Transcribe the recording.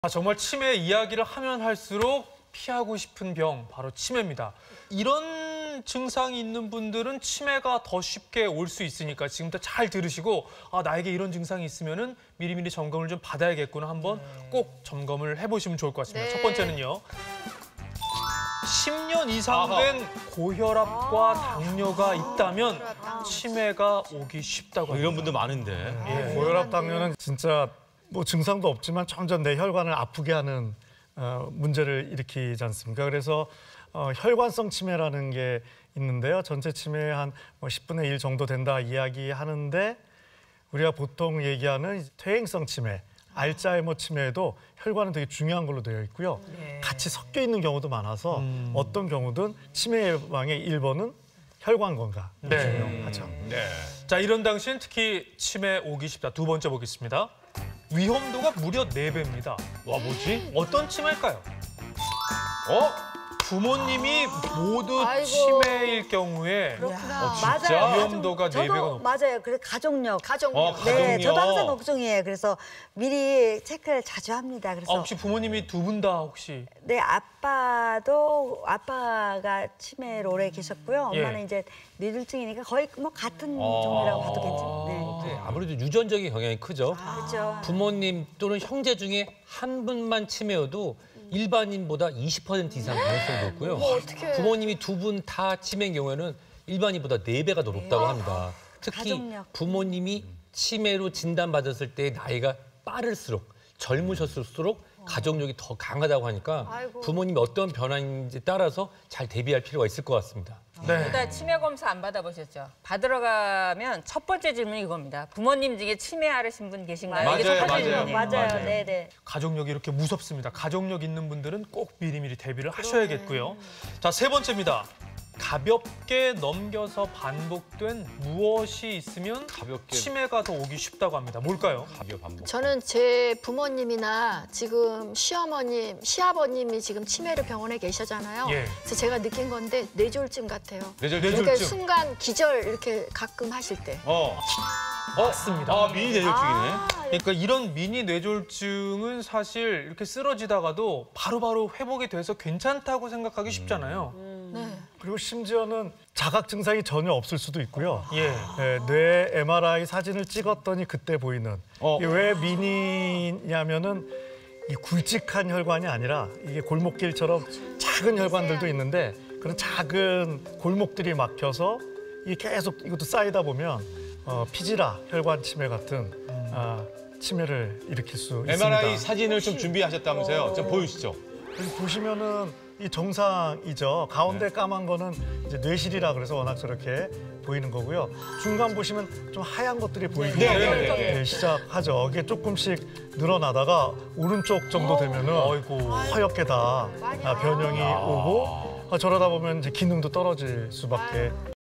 정말 치매 이야기를 하면 할수록 피하고 싶은 병, 바로 치매입니다. 이런 증상이 있는 분들은 치매가 더 쉽게 올 수 있으니까 지금부터 잘 들으시고 나에게 이런 증상이 있으면 미리미리 점검을 좀 받아야겠구나 한번 꼭 점검을 해보시면 좋을 것 같습니다. 첫 번째는요. 10년 이상 된 고혈압과 당뇨가 있다면 치매가 오기 쉽다고 합니다. 이런 분들 많은데. 고혈압, 당뇨는 진짜 뭐 증상도 없지만 점점 내 혈관을 아프게 하는 문제를 일으키지 않습니까? 그래서 혈관성 치매라는 게 있는데요. 전체 치매의 한 10분의 1 정도 된다 이야기하는데 우리가 보통 얘기하는 퇴행성 치매, 알츠하이머 치매에도 혈관은 되게 중요한 걸로 되어 있고요. 같이 섞여 있는 경우도 많아서 어떤 경우든 치매 예방의 1번은 혈관 건강 중요하죠. 자, 이런 당시엔 특히 치매 오기 쉽다. 두 번째 보겠습니다. 위험도가 무려 4배입니다. 와, 뭐지? 어떤 치매일까요? 부모님이 모두 아이고. 치매일 경우에 그렇구나. 진짜? 맞아요. 위험도가 저도 4배가 높 맞아요. 그래서 가족력. 가족력. 네, 저도 항상 걱정이에요. 그래서 미리 체크를 자주 합니다. 그래서 혹시 부모님이 두 분 다 혹시? 네, 아빠가 치매로 오래 계셨고요. 엄마는 이제 뇌졸중이니까 거의 뭐 같은 종류라고 봐도 괜찮아요. 네. 아무래도 유전적인 영향이 크죠. 그렇죠. 부모님 또는 형제 중에 한 분만 치매여도 일반인보다 20% 이상 가능성이 높고요. 부모님이 두 분 다 치매인 경우에는 일반인보다 4배가 더 높다고 합니다. 특히 가족력. 부모님이 치매로 진단받았을 때 나이가 빠를수록 젊으셨을수록 가족력이 더 강하다고 하니까 부모님이 어떤 변화인지 따라서 잘 대비할 필요가 있을 것 같습니다. 일단 치매 검사 안 받아보셨죠? 받으러 가면 첫 번째 질문이 이겁니다. 부모님 중에 치매 앓으신 분 계신가요? 이게 첫 번째 질문이에요. 맞아요. 네, 네. 가족력이 이렇게 무섭습니다. 가족력 있는 분들은 꼭 미리미리 대비를 하셔야겠고요. 자, 세 번째입니다. 가볍게 넘겨서 반복된 무엇이 있으면 치매가 더 오기 쉽다고 합니다. 뭘까요? 반복. 저는 제 부모님이나 지금 시어머님, 시아버님이 지금 치매로 병원에 계시잖아요. 그래서 제가 느낀 건데 뇌졸중 같아요. 이렇게 순간 기절 이렇게 가끔 하실 때. 맞습니다. 미니 뇌졸중이네. 그러니까 이런 미니 뇌졸중은 사실 이렇게 쓰러지다가도 바로바로 회복이 돼서 괜찮다고 생각하기 쉽잖아요. 네. 그리고 심지어는 자각 증상이 전혀 없을 수도 있고요. 뇌 MRI 사진을 찍었더니 그때 보이는 이게 왜 미니냐면은 이 굵직한 혈관이 아니라 이게 골목길처럼 작은 혈관들도 있는데 그런 작은 골목들이 막혀서 이게 계속 이것도 쌓이다 보면 피지라 혈관 치매 같은 치매를 일으킬 수 있습니다. MRI 사진을 좀 준비하셨다면서요? 좀 보여주시죠. 여기 보시면은 이 정상이죠. 가운데 까만 거는 이제 뇌실이라 그래서 워낙 저렇게 보이는 거고요. 중간 보시면 좀 하얀 것들이 보이기 시작하죠. 이게 조금씩 늘어나다가 오른쪽 정도 되면은 허옇게 다 변형이 오고 저러다 보면 이제 기능도 떨어질 수밖에